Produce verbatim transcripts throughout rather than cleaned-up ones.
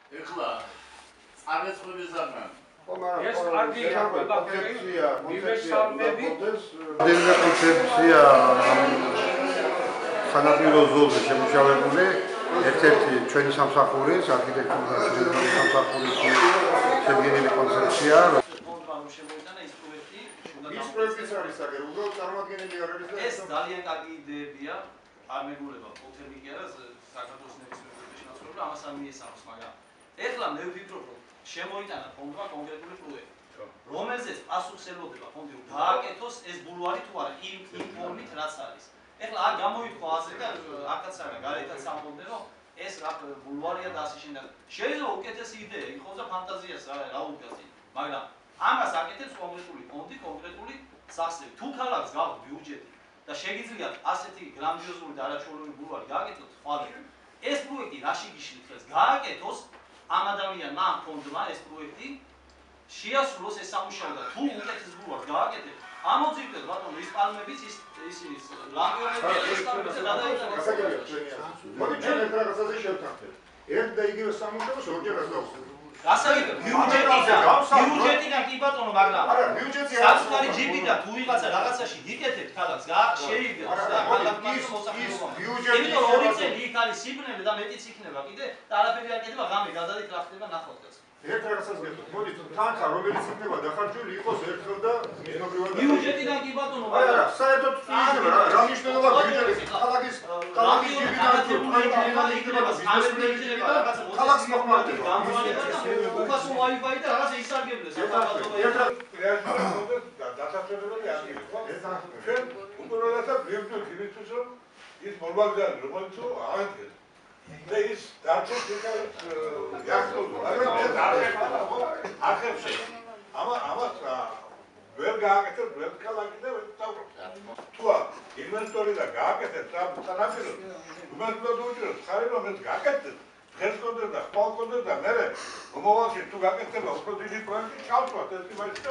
ეხლა წარეწყობის ზამან ეს კარგი კონცეფცია, მივესალმებით. დენა კონცეფცია სანაპირო ზოლზე შემუშავებული ერთ-ერთი ჩვენი სამსახურის არქიტექტურა სამსახურის შედგენილი კონცეფცია. ის პროექტიც არის აგერ, უბრალოდ წარმოადგენელი არ არის და ეს ძალიან კარგი იდეებია, არ მეგულება უთები კი არა საქართველოს ნებისმიერ შენაცვლება, ამას არ მიესალმს, მაგრამ ეხლა მე ვფიქრობ, რომ შემოიტანა ფონდმა კონკრეტული პროექტი, რომელზეც პასუხს ელოდება ფონდი, რომ დააკეთოს ეს ბულვარი თუ არა იმ იმ ფორმით რაც არის. ეხლა არ გამოიქვა ასე და აქაც არა, გარეთაც ამბობდნენ, რომ ეს რა ბულვარია და ასე შემდეგ. შეიძლება უკეთესი იდეა იყოს და ფანტაზიას რა რა უდგას, მაგრამ ამას აკეთებს კონკრეტული ფონდი, კონკრეტული სახსრები. თუ ქალაქს გააქვს ბიუჯეტი და შეგიძლიათ ასეთი გრანდიოზული და არაჩვეულებრივი ბულვარი გააკეთოთ, ხვალე. ეს პროექტი რაში გიშლით ხელს? გააკეთოს ამ ადამიანმა, ამ ფონდმა ეს პროექტი შეასრულოს ეს სამუშაო და თუ უკეთეს ბულვარს გააკეთებს, ამოძიებდეთ ბატონო ის პალმების ის ისინი ლამპიონები ეს პალმები გადაიტანეს. მოდი ჩვენ ერთ რაღაცაზე შევთანხმდეთ. ერთ და იგივე სამუშაოს ორჯერ გავხსნით. გასაგებია ბიუჯეტიდან ბიუჯეტიდან კი ბატონო მაგრამ არა ბიუჯეტი არ საკუთარი ჯიბიდან თუ ვიღაცა რაღაცაში გიკეთებთ ქალაქს შეიძლება და ქალაქის მოსახლეობა ბიუჯეტი იმიტომ რომ ორი წელი იქ არის სიბნელე და მეტიც იქნება კიდე და არაფერი არ იკეთება ღამე გადადით რა ხდება ნახავთ ეს ერთ რაღაცას გეტყვით მოდით თანხა რომელიც იქნება დახარჯული იყოს ერთხელ და მიზნობრივად ბიუჯეტიდან კი ბატონო არა არა საერთოდ იქნება რა მნიშვნელობა ბიუჯეტის ქალაქის ქალაქის ჯიბიდან თუ თქვენ იქნება ბიზნესმენები და ქალაქს მოხმარდება უკასო ვაი-ფაი და რაღაცა ისარგებლეს დასაშვებებელი არის ხო? ჩვენ უბრალოდ ვიერთოთ იმისთვის რომ ის მოლვაგზავი რომელიც აღდგეს და ის დარჩეს იქაც იახტოვდა მაგრამ ეს ახერხებს ამა ამას ვერ გააკეთებს ვერ ქალაქი და ვერ წავრობს თუ ინვესტორი და გააკეთებს სანაპირო უმეტოდ უჭიროს ხარი რომ ეს გააკეთებს ხელს კონდეს და ხვალ კონდეს და მე მომავალში თუ გაკეთდება უფრო დიდი პროექტი ჩავწვათ ეს იმაში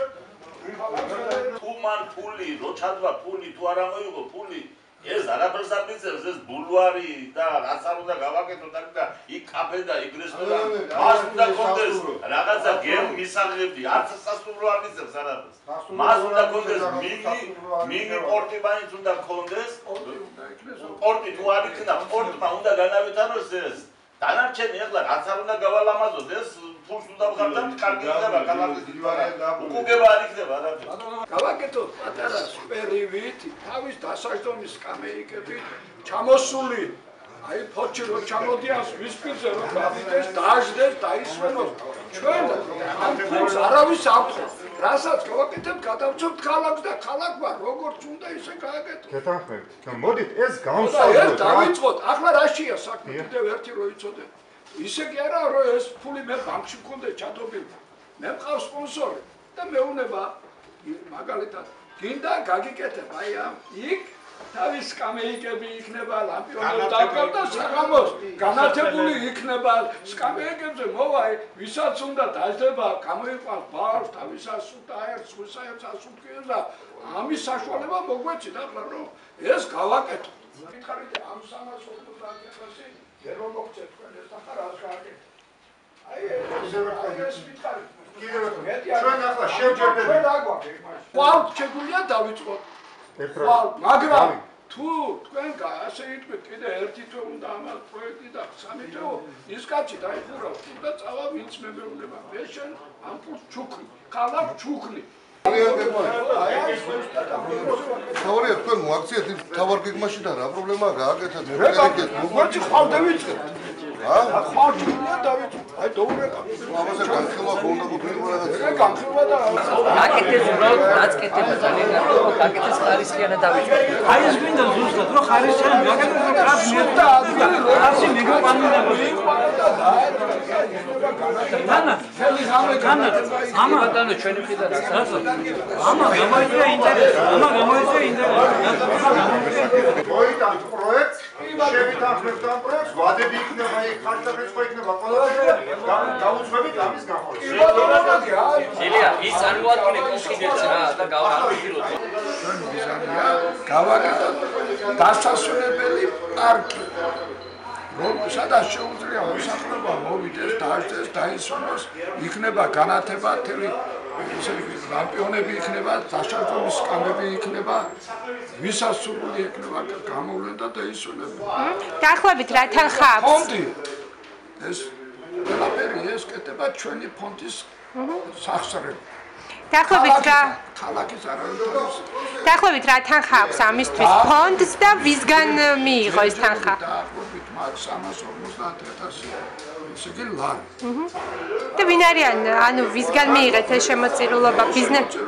თუ მან ფული რო ჩადვა ფული თუ არ ამოიღო ფული ეს არაფერს არ მიწევს ეს ბულვარი და რაც არ უნდა გავაკეთოთ აქ და იქ კაფე და იქ რესტორანი მას უნდა კონდეს რაღაცა გემ მისაღები არც სასტუმრო არ მიწევს არაფერს მას უნდა კონდეს მინი მინი პორტი მაინც უნდა კონდეს პორტი თუ არ იქნა პორტმა უნდა განავითაროს ეს დანარჩენი ახლა რაც არ უნდა გავალამაზოთ ეს ფულს უნდა ვხარდათ კარგი იქნება ქალაქის უკუგება არ იქნება არაფერი გავაკეთოთ პატარა სპერივით თავის დასაჯდომის კამეიკებით ჩამოსული აი ფოჩი რო ჩამოდიას ვისპირზე რომ გავიდეს დააждდეს დაისვენოს ჩვენ ამ ფულს არავის არ თხოვს რასაც გავაკეთებ გადავწევთ ქალაქს და ქალაქმა როგორც უნდა ისე გააკეთოს გეთანხმებით მოდით ეს განსაზღვროთ რა დავიწყოთ ახლა რაშია საქმე კიდევ ერთი რო იცოდეთ ისე კი არა რომ ეს ფული მე ბანკში მქონდა ჩადობილი მე მყავს სპონსორი და მეუნება მაგალითად გინდა გაგიკეთებ აი ამ იქ თავის კამეიკები იქნება ლამპიონები დაკავ და საღამოს განათებული იქნება სკამეიკებზე მოვა ვისაც უნდა დაждდება გამოიყვანს ბავშვს თავისას და ერთს ვისაერts ასუკიოს და ამის საშუალება მოგვეცით ახლა რომ ეს გავაკეთოთ მითხარით ამ სამას ოცდაათი წელი ვერ მომოგწევთ თქვენ ეს ახლა რას გააკეთეთ აი ეს მითხარით კიდევ ჩვენ ახლა შევჯერდებით ჩვენ აგვაქვს ყავთ შეგვიძლია დავიწყოთ მაგრამ თუ თქვენ ასე იტყვით კიდე ერთი თვე უნდა ამას პროექტი და სამი თვე ის კაცი დაიხურავ და წავა ვინც მემეუნება მე შენ ამ ფულს ჩუქნი ქალაქ ჩუქნი თავარია თქვენ მოაქციეთ თავარ გეგმაში და რა პრობლემაა გააკეთეთ მოგვერჩი ხვალ დავიწყეთ ა ხვალ ჩუქნია დავიწყეთ აი დაურეკა ამაზე განხილვა ქონდა გუთილება რა განხილვა და აკეთეს უბრალოდ რაც კეთება ძალიან კარგია აკეთეს ხარისხიანად დავიწყეთ აი ეს გვინდა ზუსტად რომ ხარისხიანი გაკეთოს რომ კაც მიეწოდა ასე მიგოყანდა დანა ხელი გამე განა ამა ბატონო ჩვენი მხრიდან რა ამა გამოიწვია ინტერესი ამა გამოიწვია ინტერესი მოიტანთ პროექტს შევითანხმებთ ამ პროექტს ვადები იქნება იქ ხარჯების ხო იქნება ყველაფერი გაუძღვებით ამის განხორციელებას ილია ის წარმოადგენე კუსკიდებს რა და გავაკეთოთ ჩვენ მიზანია გავაკეთოთ დასასვენებელი პარკი რომ სადაც შეუძლია მოსახლეობა მოვიდეს, დაждდეს, დაისვენოს, იქნება განათება, თელი ისე იგი რამპიონები იქნება, დაშავების სკამები იქნება, ვისაც სურვილი იქნება გამოვლენ და დაისვენებენ. დაახლოებით რა თანხა აქვს? ფონდი ეს ყველაფერი ეს კეთება ჩვენი ფონდის სახსრები. დაახლოებით რა ქალაქის არავითარის დაახლოებით რა თანხა აქვს ამისთვის ფონდს და ვისგან მიიღო ეს თანხა? დაახლოებით მათ სამას ორმოცდაათ ათასი ესე იგი ლარი. და ვინ არიან ანუ ვისგან მიიღეთ ეს შემოწირულობა ბიზნესი?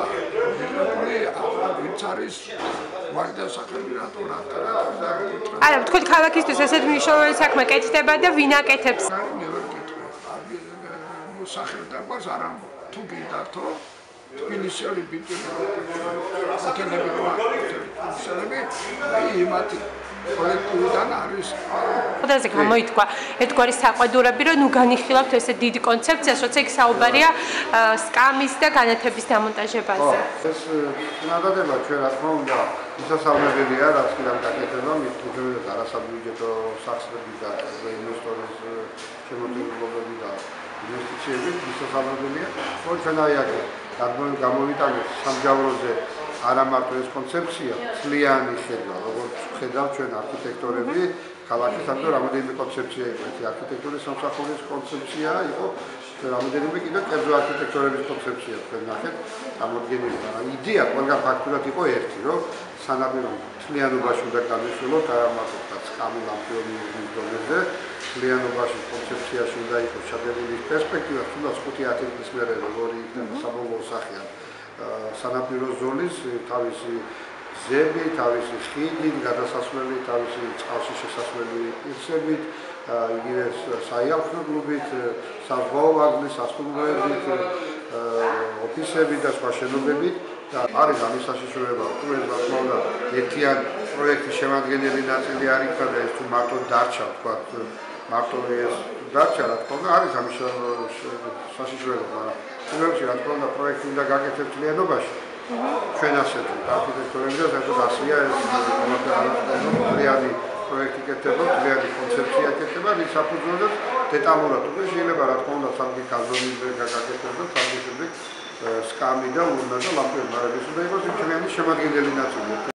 ვინც არის გვარდია სახელმწიფო რატო რა არა თქვენ ქალაქისთვის ესეთ მნიშვნელოვანი საქმე კეთდება და ვინ აკეთებს? მე ვერ გეტყვი. სახელმწიფოს არ ამბობ. თუ გინდათო ინიციალი ბიჭები აკეთებენ სერები იმათი კოლექტივიდან არის ხოდაზე გამოითქვა ერთგვარი საყვედურები რომ ნუ განიხილავთ ესე დიდ კონცეფციას როცა იქ საუბარია სკამის და განათების დამონტაჟებაზე ეს ნადადება ჩვენ რა თქმა უნდა მისასალმებელია რაც კი გაკეთება მithumეტ არასაბიუჯეტო სახსრები და ინვესტორის შემოწირულობები და ინვესტიციები მისასალმებელია ხო ჩვენ აი აქ გამოვიტანეთ სამგზავროზე არა მარტო ეს კონცეფცია წლიანი ხედვა როგორც ხედავ ჩვენ არქიტექტორები ქალაქის ამ რამდენიმე კონცეფცია იყო ეს არქიტექტურის სამსახურის კონცეფცია იყო რამდენიმე კიდევ კერძო არქიტექტორების კონცეფცია თქვენ ნახეთ წარმოდგენილი მაგრამ იდეა ყველგან ფაქტურად იყო ერთი რომ სანაპირო წლიანობაში უნდა გამიშველოთ არა მარტო სკამი ლამპიონის დონეზე წლიანობაში კონცეფციაში უნდა იყოს ჩადებული პერსპექტივა თუნდაც ხუთი ათი წლის მერე როგორი იქნება საბოლოო სახე სანაპირო ზოლის თავისი გზები, თავისი ხიდი, გადასასვლელი, თავისი წყალში შესასვლელი პირსებით, იგივე საიაფრებლობით, საზღვაო ვაგონით, სასტუმროებით, ოფისებით და სხვა შენობებით და არის ამის საშიშროება, თუ ეს რა თქმა უნდა ერთიან პროექტის შემადგენელი ნაწილი არ იქნება და ეს თუ მარტო დარჩა, თქვა მარტო ეს დარჩა, რა თქმა უნდა არის ამის საშიშროება, მაგრამ თუმცა რა თქმა უნდა პროექტი უნდა გაკეთდეს წლიანობაში ჩვენ ასეთი არქიტექტორები და საერთოდ ასია ეს მთლიანი პროექტი კეთება, მთლიანი კონცეფცია კეთება, რის საფუძველზე დეტალურად უკვე შეიძლება რა თქმა უნდა სამი გაზონიზება გაკეთება და სამი შემდეგ სკამი და ურნა და ლამპიონარების უნდა იყოს მთლიანი შემადგენელი ნაწილი.